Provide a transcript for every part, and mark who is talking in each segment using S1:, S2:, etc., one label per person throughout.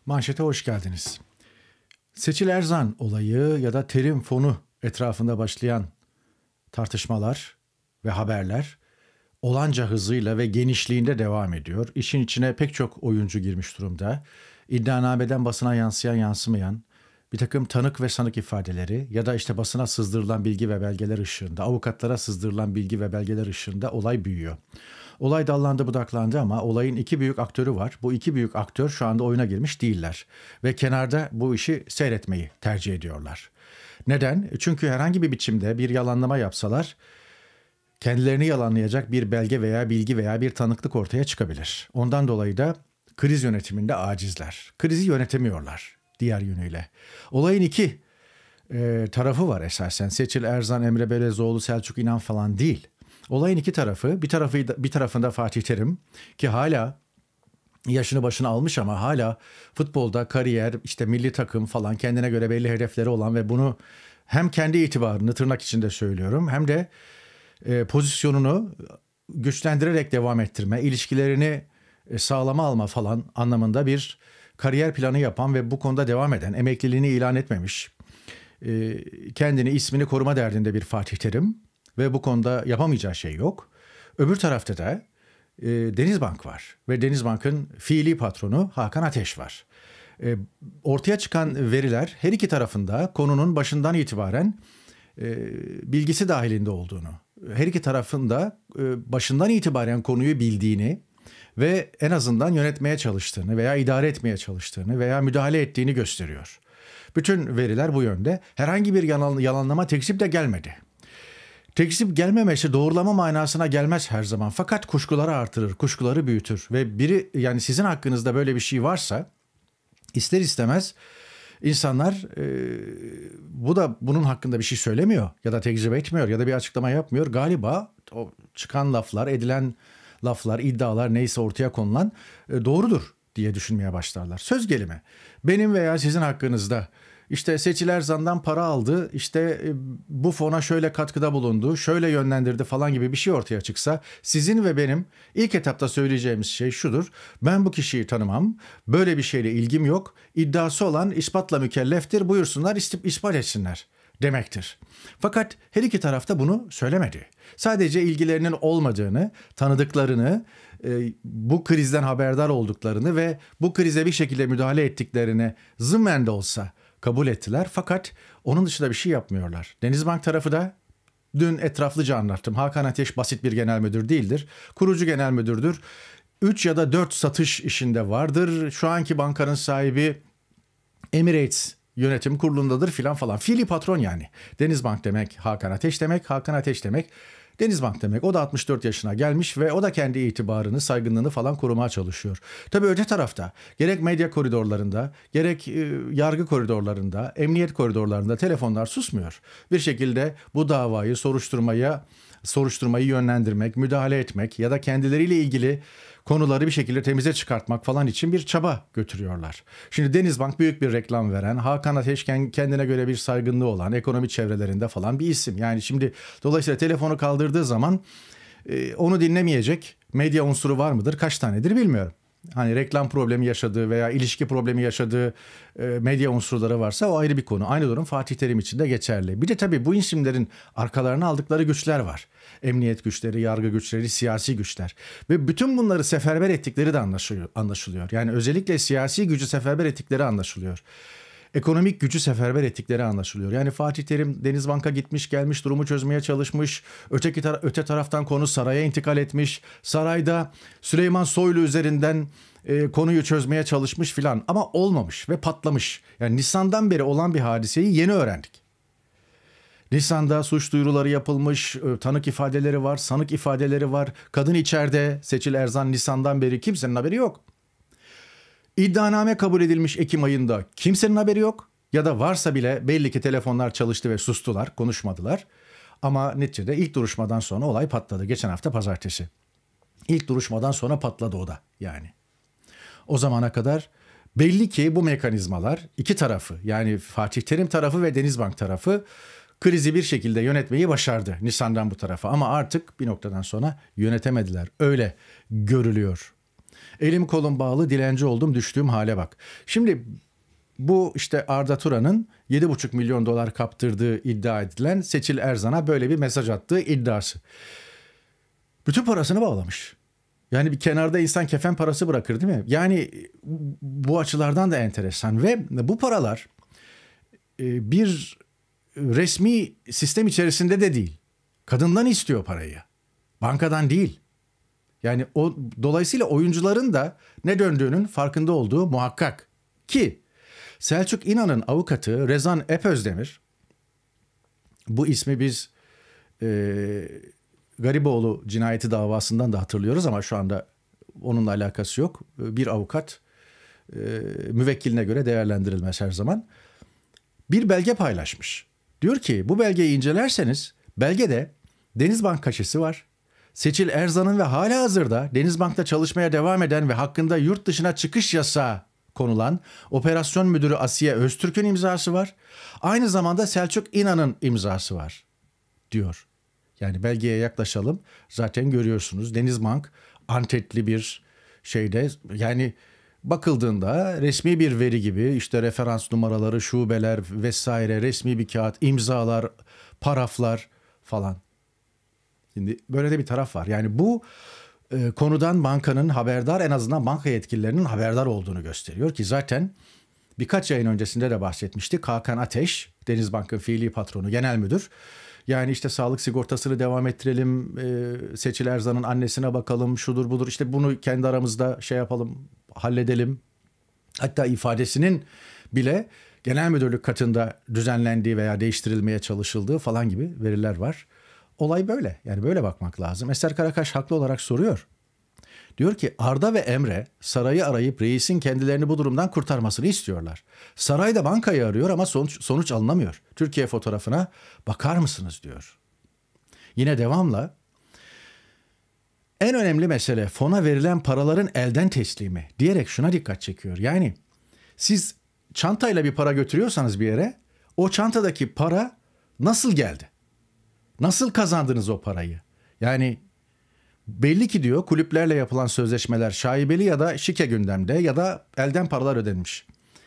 S1: Manşete hoş geldiniz. Seçil Erzan olayı ya da terim fonu etrafında başlayan tartışmalar ve haberler olanca hızıyla ve genişliğinde devam ediyor. İşin içine pek çok oyuncu girmiş durumda. İddianameden basına yansıyan yansımayan bir takım tanık ve sanık ifadeleri ya da işte basına sızdırılan bilgi ve belgeler ışığında, avukatlara sızdırılan bilgi ve belgeler ışığında olay büyüyor. Olay dallandı budaklandı ama olayın iki büyük aktörü var. Bu iki büyük aktör şu anda oyuna girmiş değiller. Ve kenarda bu işi seyretmeyi tercih ediyorlar. Neden? Çünkü herhangi bir biçimde bir yalanlama yapsalar kendilerini yalanlayacak bir belge veya bilgi veya bir tanıklık ortaya çıkabilir. Ondan dolayı da kriz yönetiminde acizler. Krizi yönetemiyorlar diğer yönüyle. Olayın iki tarafı var esasen. Seçil Erzan, Emre Belezoğlu, Selçuk İnan falan değil. Olayın iki tarafı, bir tarafında Fatih Terim ki hala yaşını başına almış ama hala futbolda kariyer, işte milli takım falan kendine göre belli hedefleri olan ve bunu hem kendi itibarını tırnak içinde söylüyorum hem de pozisyonunu güçlendirerek devam ettirme, ilişkilerini sağlama alma falan anlamında bir kariyer planı yapan ve bu konuda devam eden, emekliliğini ilan etmemiş, kendini, ismini koruma derdinde bir Fatih Terim ve bu konuda yapamayacağı şey yok. Öbür tarafta da Denizbank var ve Denizbank'ın fiili patronu Hakan Ateş var. Ortaya çıkan veriler her iki tarafında konunun başından itibaren bilgisi dahilinde olduğunu, her iki tarafında başından itibaren konuyu bildiğini ve en azından yönetmeye çalıştığını veya idare etmeye çalıştığını veya müdahale ettiğini gösteriyor. Bütün veriler bu yönde. Herhangi bir yalanlama, tekzip de gelmedi. Tekzip gelmemesi doğrulama manasına gelmez her zaman. Fakat kuşkuları artırır, kuşkuları büyütür. Ve biri, yani sizin hakkınızda böyle bir şey varsa ister istemez insanlar bunun hakkında bir şey söylemiyor ya da tekzip etmiyor ya da bir açıklama yapmıyor. Galiba o çıkan laflar, edilen laflar, iddialar neyse ortaya konulan doğrudur diye düşünmeye başlarlar. Söz gelimi benim veya sizin hakkınızda işte Seçil Erzan'dan para aldı, işte bu fona şöyle katkıda bulundu, şöyle yönlendirdi falan gibi bir şey ortaya çıksa sizin ve benim ilk etapta söyleyeceğimiz şey şudur: ben bu kişiyi tanımam, böyle bir şeyle ilgim yok, iddiası olan ispatla mükelleftir, buyursunlar ispat etsinler demektir. Fakat her iki taraf da bunu söylemedi. Sadece ilgilerinin olmadığını, tanıdıklarını, bu krizden haberdar olduklarını ve bu krize bir şekilde müdahale ettiklerini zımmen de olsa kabul ettiler. Fakat onun dışında bir şey yapmıyorlar. Denizbank tarafı da dün etraflıca anlattım. Hakan Ateş basit bir genel müdür değildir. Kurucu genel müdürdür. 3 ya da 4 satış işinde vardır. Şu anki bankanın sahibi Emirates yönetim kurulundadır filan falan. Fiili patron yani. Denizbank demek Hakan Ateş demek. Hakan Ateş demek Denizbank demek. O da 64 yaşına gelmiş ve o da kendi itibarını, saygınlığını falan korumaya çalışıyor. Tabii öte tarafta gerek medya koridorlarında, gerek yargı koridorlarında, emniyet koridorlarında telefonlar susmuyor. Bir şekilde bu davayı, soruşturmayı yönlendirmek, müdahale etmek ya da kendileriyle ilgili konuları bir şekilde temize çıkartmak falan için bir çaba götürüyorlar. Şimdi Denizbank büyük bir reklam veren, Hakan Ateş kendine göre bir saygınlığı olan, ekonomi çevrelerinde falan bir isim. Yani şimdi dolayısıyla telefonu kaldırdığı zaman onu dinlemeyecek medya unsuru var mıdır? Kaç tanedir bilmiyorum. Hani reklam problemi yaşadığı veya ilişki problemi yaşadığı medya unsurları varsa o ayrı bir konu. Aynı durum Fatih Terim için de geçerli. Bir de tabii bu isimlerin arkalarına aldıkları güçler var. Emniyet güçleri, yargı güçleri, siyasi güçler. Ve bütün bunları seferber ettikleri de anlaşılıyor. Yani özellikle siyasi gücü seferber ettikleri anlaşılıyor. Ekonomik gücü seferber ettikleri anlaşılıyor. Yani Fatih Terim Denizbank'a gitmiş gelmiş, durumu çözmeye çalışmış. Öte taraftan konu saraya intikal etmiş. Sarayda Süleyman Soylu üzerinden konuyu çözmeye çalışmış filan ama olmamış ve patlamış. Yani Nisan'dan beri olan bir hadiseyi yeni öğrendik. Nisan'da suç duyuruları yapılmış, tanık ifadeleri var, sanık ifadeleri var. Kadın içeride, Seçil Erzan Nisan'dan beri kimsenin haberi yok. İddianame kabul edilmiş Ekim ayında kimsenin haberi yok. Ya da varsa bile belli ki telefonlar çalıştı ve sustular, konuşmadılar. Ama neticede ilk duruşmadan sonra olay patladı. Geçen hafta pazartesi. İlk duruşmadan sonra patladı o da yani. O zamana kadar belli ki bu mekanizmalar iki tarafı, yani Fatih Terim tarafı ve Denizbank tarafı krizi bir şekilde yönetmeyi başardı Nisan'dan bu tarafa. Ama artık bir noktadan sonra yönetemediler. Öyle görülüyor. Elim kolum bağlı, dilenci oldum, düştüğüm hale bak. Şimdi bu işte Arda Turan'ın 7,5 milyon dolar kaptırdığı iddia edilen Seçil Erzan'a böyle bir mesaj attığı iddiası. Bütün parasını bağlamış. Yani bir kenarda insan kefen parası bırakır değil mi? Yani bu açılardan da enteresan ve bu paralar bir resmi sistem içerisinde de değil. Kadından istiyor parayı. Bankadan değil. Yani dolayısıyla oyuncuların da ne döndüğünün farkında olduğu muhakkak. Ki Selçuk İnan'ın avukatı Rezan Epözdemir, bu ismi biz Gariboğlu cinayeti davasından da hatırlıyoruz ama şu anda onunla alakası yok. Bir avukat müvekkiline göre değerlendirilmez her zaman. Bir belge paylaşmış. Diyor ki bu belgeyi incelerseniz belgede Denizbank kaşesi var. Seçil Erzan'ın ve halihazırda Denizbank'ta çalışmaya devam eden ve hakkında yurt dışına çıkış yasağı konulan operasyon müdürü Asiye Öztürk'ün imzası var. Aynı zamanda Selçuk İnan'ın imzası var diyor. Yani belgeye yaklaşalım. Zaten görüyorsunuz Denizbank antetli bir şeyde, yani bakıldığında resmi bir veri gibi, işte referans numaraları, şubeler vesaire, resmi bir kağıt, imzalar, paraflar falan. Şimdi böyle de bir taraf var. Yani bu konudan bankanın haberdar, en azından banka yetkililerinin haberdar olduğunu gösteriyor ki zaten birkaç ayın öncesinde de bahsetmiştik. Hakan Ateş, Denizbank'ın fiili patronu, genel müdür. Yani işte sağlık sigortasını devam ettirelim, Seçil Erzan'ın annesine bakalım, şudur budur, işte bunu kendi aramızda şey yapalım, halledelim. Hatta ifadesinin bile genel müdürlük katında düzenlendiği veya değiştirilmeye çalışıldığı falan gibi veriler var. Olay böyle. Yani böyle bakmak lazım. Eser Karakaş haklı olarak soruyor. Diyor ki Arda ve Emre sarayı arayıp reisin kendilerini bu durumdan kurtarmasını istiyorlar. Saray da bankayı arıyor ama sonuç alınamıyor. Türkiye fotoğrafına bakar mısınız diyor. Yine devamla en önemli mesele fona verilen paraların elden teslimi diyerek şuna dikkat çekiyor. Yani siz çantayla bir para götürüyorsanız bir yere, o çantadaki para nasıl geldi? Nasıl kazandınız o parayı? Yani belli ki diyor kulüplerle yapılan sözleşmeler şaibeli ya da şike gündemde ya da elden paralar ödenmiş.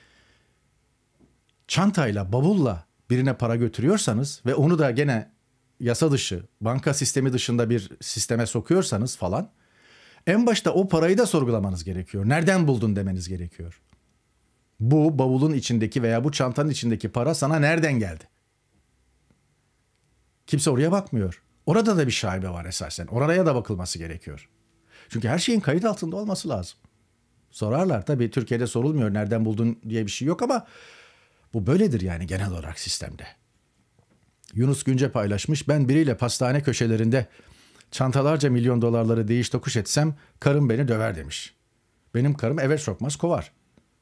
S1: Çantayla, bavulla birine para götürüyorsanız ve onu da gene yasa dışı, banka sistemi dışında bir sisteme sokuyorsanız falan, en başta o parayı da sorgulamanız gerekiyor. Nereden buldun demeniz gerekiyor. Bu bavulun içindeki veya bu çantanın içindeki para sana nereden geldi? Kimse oraya bakmıyor. Orada da bir şaibe var esasen. Oraya da bakılması gerekiyor. Çünkü her şeyin kayıt altında olması lazım. Sorarlar tabii, Türkiye'de sorulmuyor nereden buldun diye bir şey yok ama bu böyledir yani genel olarak sistemde. Yunus Günce paylaşmış, ben biriyle pastane köşelerinde çantalarca milyon dolarları değiş tokuş etsem karım beni döver demiş. Benim karım eve sokmaz, kovar.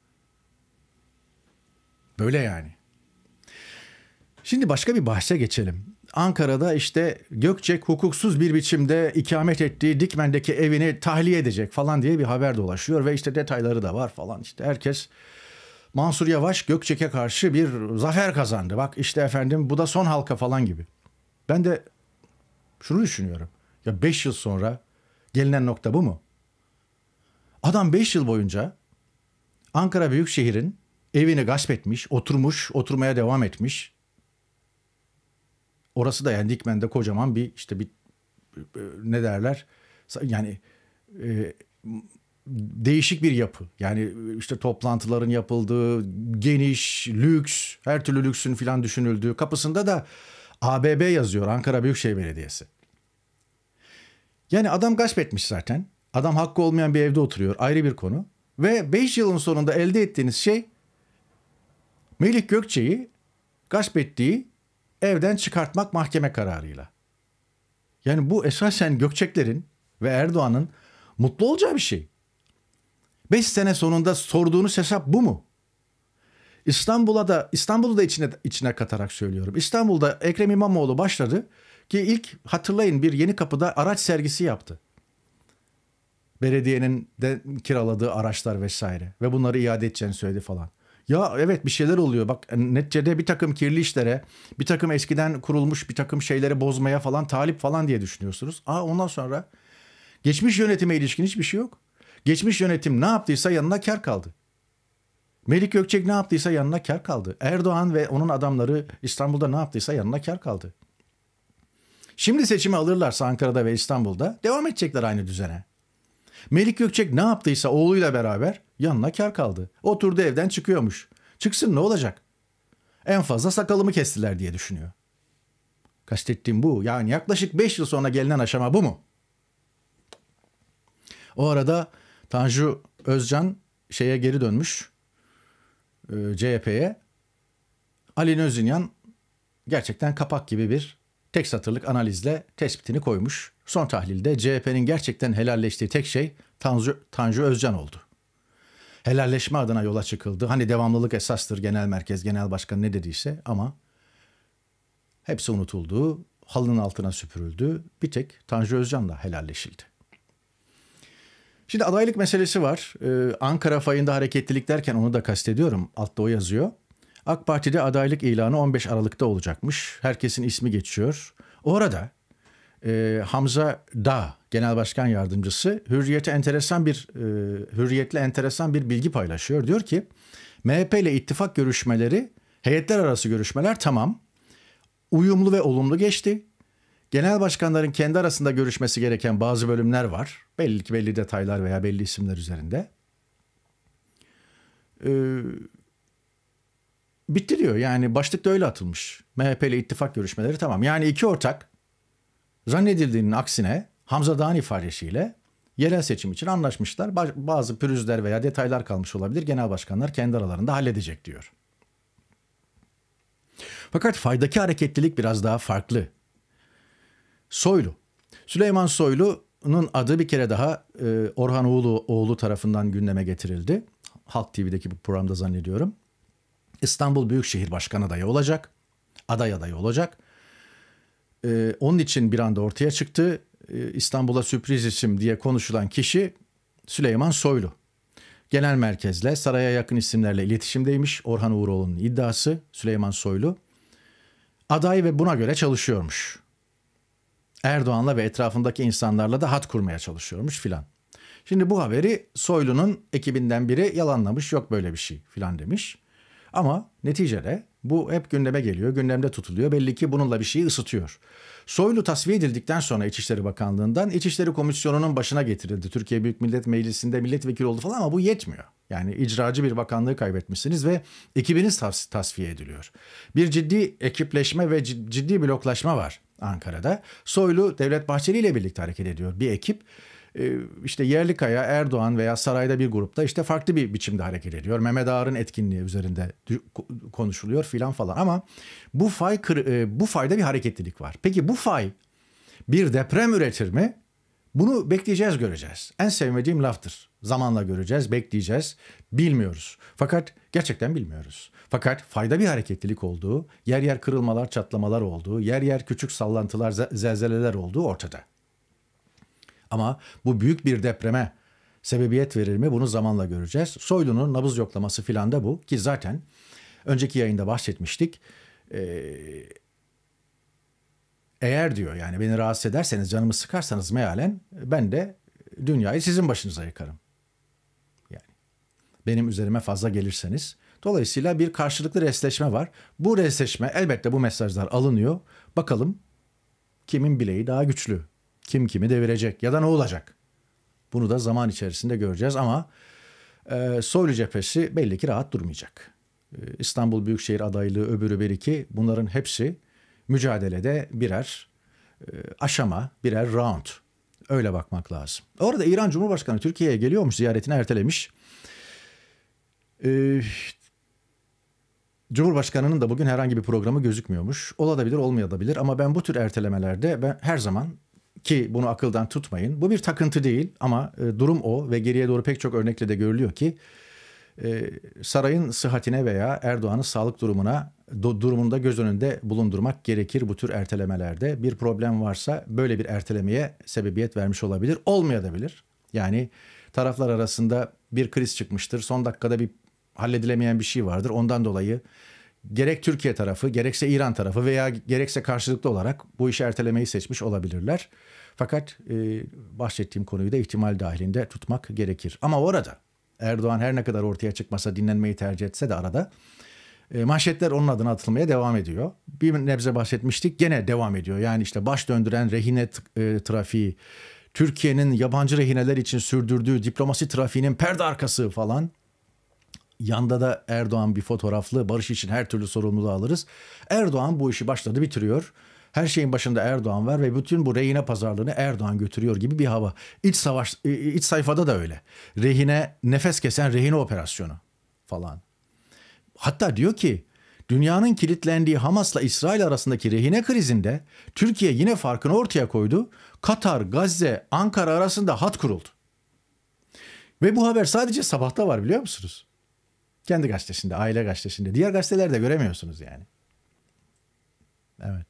S1: Böyle yani. Şimdi başka bir bahse geçelim. Ankara'da işte Gökçek hukuksuz bir biçimde ikamet ettiği Dikmen'deki evini tahliye edecek falan diye bir haber dolaşıyor ve işte detayları da var falan. İşte herkes Mansur Yavaş Gökçek'e karşı bir zafer kazandı. Bak işte efendim bu da son halka falan gibi. Ben de şunu düşünüyorum. Ya 5 yıl sonra gelinen nokta bu mu? Adam 5 yıl boyunca Ankara Büyükşehir'in evini gasp etmiş, oturmuş, oturmaya devam etmiş. Orası da yani Dikmen'de kocaman bir işte bir ne derler, yani değişik bir yapı. Yani işte toplantıların yapıldığı, geniş, lüks, her türlü lüksün filan düşünüldüğü, kapısında da ABB yazıyor, Ankara Büyükşehir Belediyesi. Yani adam gasp etmiş zaten. Adam hakkı olmayan bir evde oturuyor, ayrı bir konu. Ve 5 yılın sonunda elde ettiğiniz şey Melih Gökçek'i gasp ettiği evden çıkartmak mahkeme kararıyla. Yani bu esasen Gökçeklerin ve Erdoğan'ın mutlu olacağı bir şey. 5 sene sonunda sorduğunuz hesap bu mu? İstanbul'u da içine katarak söylüyorum. İstanbul'da Ekrem İmamoğlu başladı ki ilk hatırlayın bir Yenikapı'da araç sergisi yaptı. Belediyenin de kiraladığı araçlar vesaire ve bunları iade edeceğini söyledi falan. Ya evet, bir şeyler oluyor. Bak neticede bir takım kirli işlere, bir takım eskiden kurulmuş bir takım şeyleri bozmaya falan talip falan diye düşünüyorsunuz. Ondan sonra geçmiş yönetime ilişkin hiçbir şey yok. Geçmiş yönetim ne yaptıysa yanına kar kaldı. Melik Gökçek ne yaptıysa yanına kar kaldı. Erdoğan ve onun adamları İstanbul'da ne yaptıysa yanına kar kaldı. Şimdi seçimi alırlarsa Ankara'da ve İstanbul'da devam edecekler aynı düzene. Melik Gökçek ne yaptıysa oğluyla beraber yanına kar kaldı. Oturdu evden çıkıyormuş. Çıksın ne olacak? En fazla sakalımı kestiler diye düşünüyor. Kastettiğim bu. Yani yaklaşık 5 yıl sonra gelinen aşama bu mu? O arada Tanju Özcan şeye geri dönmüş. CHP'ye. Ali Nözinyan gerçekten kapak gibi bir tek satırlık analizle tespitini koymuş. Son tahlilde CHP'nin gerçekten helalleştiği tek şey Tanju Özcan oldu. Helalleşme adına yola çıkıldı. Hani devamlılık esastır genel merkez, genel başkan ne dediyse ama hepsi unutuldu. Halının altına süpürüldü. Bir tek Tanju Özcan'la helalleşildi. Şimdi adaylık meselesi var. Ankara fayında hareketlilik derken onu da kastediyorum. Altta o yazıyor. AK Parti'de adaylık ilanı 15 Aralık'ta olacakmış. Herkesin ismi geçiyor. O arada Hamza Dağ, Genel Başkan Yardımcısı, Hürriyet'le enteresan bir bilgi paylaşıyor. Diyor ki MHP ile ittifak görüşmeleri, heyetler arası görüşmeler tamam. Uyumlu ve olumlu geçti. Genel başkanların kendi arasında görüşmesi gereken bazı bölümler var. Belli detaylar veya belli isimler üzerinde. Bitti diyor. Yani başlıkta öyle atılmış. MHP ile ittifak görüşmeleri tamam. Yani iki ortak zannedildiğinin aksine Hamza Dağ'ın ifadesiyle yerel seçim için anlaşmışlar. Bazı pürüzler veya detaylar kalmış olabilir. Genel başkanlar kendi aralarında halledecek diyor. Fakat faydaki hareketlilik biraz daha farklı. Soylu. Süleyman Soylu'nun adı bir kere daha Orhan Oğlu tarafından gündeme getirildi. Halk TV'deki bu programda zannediyorum. İstanbul Büyükşehir Başkanı adayı olacak. Aday adayı olacak. Onun için bir anda ortaya çıktı. İstanbul'a sürpriz isim diye konuşulan kişi Süleyman Soylu. Genel merkezle, saraya yakın isimlerle iletişimdeymiş. Orhan Uğuroğlu'nun iddiası Süleyman Soylu. Aday ve buna göre çalışıyormuş. Erdoğan'la ve etrafındaki insanlarla da hat kurmaya çalışıyormuş filan. Şimdi bu haberi Soylu'nun ekibinden biri yalanlamış, yok böyle bir şey filan demiş. Ama neticede bu hep gündeme geliyor, gündemde tutuluyor. Belli ki bununla bir şeyi ısıtıyor. Soylu tasfiye edildikten sonra İçişleri Bakanlığı'ndan İçişleri Komisyonu'nun başına getirildi. Türkiye Büyük Millet Meclisi'nde milletvekili oldu falan ama bu yetmiyor. Yani icracı bir bakanlığı kaybetmişsiniz ve ekibiniz tasfiye ediliyor. Bir ciddi ekipleşme ve ciddi bloklaşma var Ankara'da. Soylu Devlet Bahçeli ile birlikte hareket ediyor. Bir ekip işte Yerlikaya, Erdoğan veya sarayda bir grupta işte farklı bir biçimde hareket ediyor. Mehmet Ağar'ın etkinliği üzerinde konuşuluyor filan falan ama bu fayda bir hareketlilik var. Peki bu fay bir deprem üretir mi? Bunu bekleyeceğiz, göreceğiz. En sevmediğim laftır. Zamanla göreceğiz, bekleyeceğiz. Bilmiyoruz. Fakat gerçekten bilmiyoruz. Fakat fayda bir hareketlilik olduğu, yer yer kırılmalar, çatlamalar olduğu, yer yer küçük sallantılar, zelzeleler olduğu ortada. Ama bu büyük bir depreme sebebiyet verir mi? Bunu zamanla göreceğiz. Soylu'nun nabız yoklaması filan da bu. Ki zaten önceki yayında bahsetmiştik. Eğer diyor yani beni rahatsız ederseniz, canımı sıkarsanız mealen ben de dünyayı sizin başınıza yıkarım. Yani benim üzerime fazla gelirseniz. Dolayısıyla bir karşılıklı resleşme var. Bu resleşme, elbette bu mesajlar alınıyor. Bakalım kimin bileği daha güçlü? Kim kimi devirecek ya da ne olacak? Bunu da zaman içerisinde göreceğiz ama Soylu cephesi belli ki rahat durmayacak. İstanbul Büyükşehir adaylığı, öbürü bir iki, bunların hepsi mücadelede birer aşama, birer round. Öyle bakmak lazım. Orada İran Cumhurbaşkanı Türkiye'ye geliyormuş, ziyaretini ertelemiş. Cumhurbaşkanının da bugün herhangi bir programı gözükmüyormuş. Olabilir, olmayabilir ama ben bu tür ertelemelerde her zaman, ki bunu akıldan tutmayın, bu bir takıntı değil ama durum o ve geriye doğru pek çok örnekle de görülüyor ki sarayın sıhhatine veya Erdoğan'ın sağlık durumunda göz önünde bulundurmak gerekir bu tür ertelemelerde. Bir problem varsa böyle bir ertelemeye sebebiyet vermiş olabilir, olmayabilir. Yani taraflar arasında bir kriz çıkmıştır, son dakikada bir halledilemeyen bir şey vardır. Ondan dolayı gerek Türkiye tarafı, gerekse İran tarafı veya gerekse karşılıklı olarak bu işi ertelemeyi seçmiş olabilirler. Fakat bahsettiğim konuyu da ihtimal dahilinde tutmak gerekir. Ama orada Erdoğan her ne kadar ortaya çıkmasa, dinlenmeyi tercih etse de arada manşetler onun adına atılmaya devam ediyor. Bir nebze bahsetmiştik, gene devam ediyor. Yani işte baş döndüren rehine trafiği, Türkiye'nin yabancı rehineler için sürdürdüğü diplomasi trafiğinin perde arkası falan. Yanda da Erdoğan bir fotoğraflı, barış için her türlü sorumluluğu alırız. Erdoğan bu işi başladı, bitiriyor. Her şeyin başında Erdoğan var ve bütün bu rehine pazarlığını Erdoğan götürüyor gibi bir hava. İç sayfada da öyle. Rehine, nefes kesen rehine operasyonu falan. Hatta diyor ki dünyanın kilitlendiği Hamas'la İsrail arasındaki rehine krizinde Türkiye yine farkını ortaya koydu. Katar, Gazze, Ankara arasında hat kuruldu. Ve bu haber sadece Sabah'ta var, biliyor musunuz? Kendi gazetesinde, Aile Gazetesi'nde. Diğer gazetelerde göremiyorsunuz yani. Evet.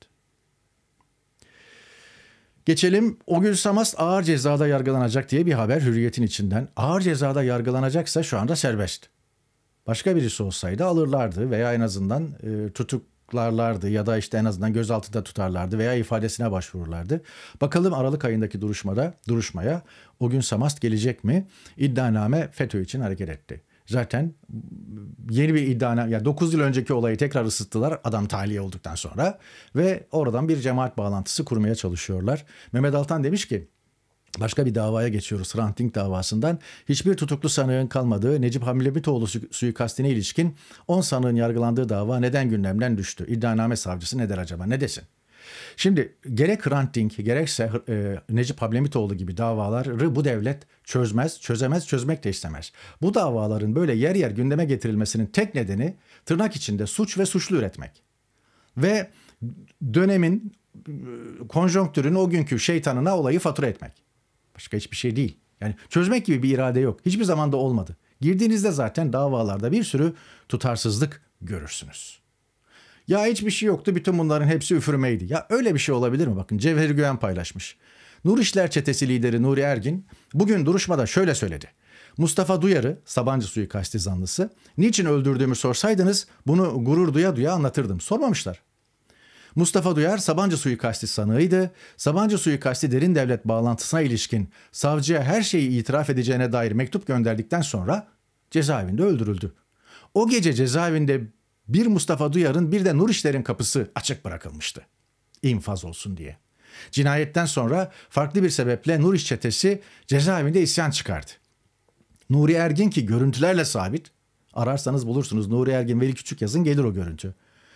S1: Geçelim, Ogül Samas ağır cezada yargılanacak diye bir haber Hürriyet'in içinden. Ağır cezada yargılanacaksa şu anda serbest. Başka birisi olsaydı alırlardı veya en azından tutuklarlardı ya da işte en azından gözaltında tutarlardı veya ifadesine başvururlardı. Bakalım Aralık ayındaki duruşmaya Ogül Samas gelecek mi? İddianame FETÖ için hareket etti. Zaten yeni bir iddianame, ya 9 yıl önceki olayı tekrar ısıttılar adam tahliye olduktan sonra ve oradan bir cemaat bağlantısı kurmaya çalışıyorlar. Mehmet Altan demiş ki başka bir davaya geçiyoruz, Hrant Dink davasından. Hiçbir tutuklu sanığın kalmadığı Necip Hamilebitoğlu suikastine ilişkin 10 sanığın yargılandığı dava neden gündemden düştü? İddianame savcısı ne der acaba? Ne desin? Şimdi gerek Hrant Dink gerekse Necip Hamilebitoğlu gibi davaları bu devlet çözemez, çözmek de istemez. Bu davaların böyle yer yer gündeme getirilmesinin tek nedeni tırnak içinde suç ve suçlu üretmek. Ve dönemin konjonktürün o günkü şeytanına olayı fatura etmek. Başka hiçbir şey değil. Yani çözmek gibi bir irade yok. Hiçbir zaman da olmadı. Girdiğinizde zaten davalarda bir sürü tutarsızlık görürsünüz. Ya hiçbir şey yoktu, bütün bunların hepsi üfürmeydi. Ya öyle bir şey olabilir mi? Bakın Cevher Güven paylaşmış. Nur İşler Çetesi lideri Nuri Ergin bugün duruşmada şöyle söyledi. Mustafa Duyar'ı, Sabancı suikasti zanlısı, niçin öldürdüğümü sorsaydınız bunu gurur duya duya anlatırdım. Sormamışlar. Mustafa Duyar Sabancı suikasti sanığıydı. Sabancı suikasti derin devlet bağlantısına ilişkin savcıya her şeyi itiraf edeceğine dair mektup gönderdikten sonra cezaevinde öldürüldü. O gece cezaevinde bir Mustafa Duyar'ın bir de Nur İşler'in kapısı açık bırakılmıştı. İnfaz olsun diye. Cinayetten sonra farklı bir sebeple Nur İş çetesi cezaevinde isyan çıkardı. Nuri Ergin ki görüntülerle sabit. Ararsanız bulursunuz. Nuri Ergin, Veli Küçük yazın, gelir o görüntü.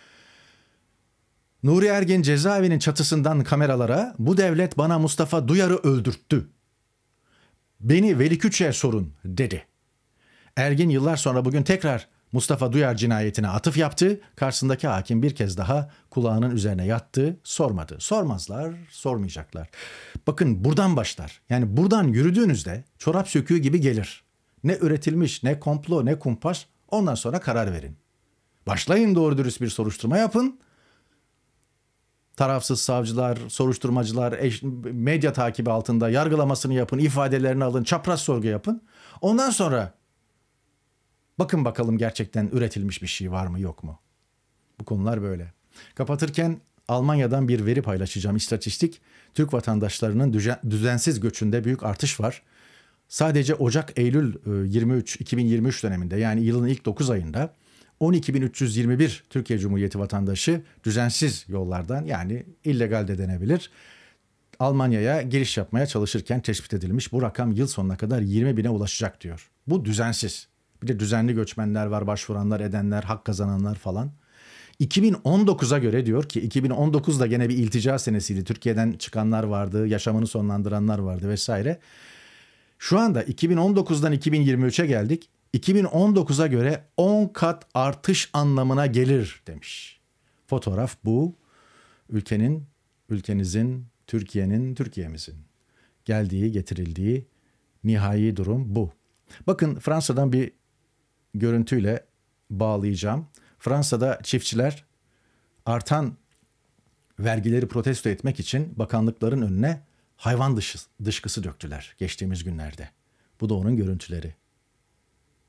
S1: Nuri Ergin cezaevinin çatısından kameralara bu devlet bana Mustafa Duyar'ı öldürttü. Beni Veli Küçük'e sorun dedi. Ergin yıllar sonra bugün tekrar Mustafa Duyar cinayetine atıf yaptı. Karşısındaki hakim bir kez daha kulağının üzerine yattı, sormadı. Sormazlar, sormayacaklar. Bakın buradan başlar. Yani buradan yürüdüğünüzde çorap söküğü gibi gelir. Ne üretilmiş, ne komplo, ne kumpas. Ondan sonra karar verin. Başlayın, doğru dürüst bir soruşturma yapın. Tarafsız savcılar, soruşturmacılar, medya takibi altında yargılamasını yapın, ifadelerini alın, çapraz sorgu yapın. Ondan sonra bakın bakalım gerçekten üretilmiş bir şey var mı yok mu? Bu konular böyle. Kapatırken Almanya'dan bir veri paylaşacağım, istatistik. Türk vatandaşlarının düzensiz göçünde büyük artış var. Sadece Ocak-Eylül 2023 döneminde, yani yılın ilk 9 ayında 12.321 Türkiye Cumhuriyeti vatandaşı düzensiz yollardan, yani illegal de denebilir, Almanya'ya giriş yapmaya çalışırken tespit edilmiş. Bu rakam yıl sonuna kadar 20.000'e ulaşacak diyor. Bu düzensiz. Bir de düzenli göçmenler var, başvuranlar, edenler, hak kazananlar falan. 2019'a göre diyor ki 2019'da gene bir iltica senesiydi. Türkiye'den çıkanlar vardı, yaşamını sonlandıranlar vardı vesaire. Şu anda 2019'dan 2023'e geldik. 2019'a göre 10 kat artış anlamına gelir demiş. Fotoğraf bu. Ülkenizin, Türkiye'mizin geldiği, getirildiği nihai durum bu. Bakın Fransa'dan bir görüntüyle bağlayacağım. Fransa'da çiftçiler artan vergileri protesto etmek için bakanlıkların önüne hayvan dışkısı döktüler geçtiğimiz günlerde. Bu da onun görüntüleri.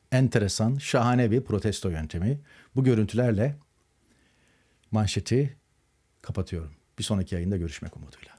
S1: enteresan, şahane bir protesto yöntemi. Bu görüntülerle manşeti kapatıyorum. Bir sonraki yayında görüşmek umuduyla.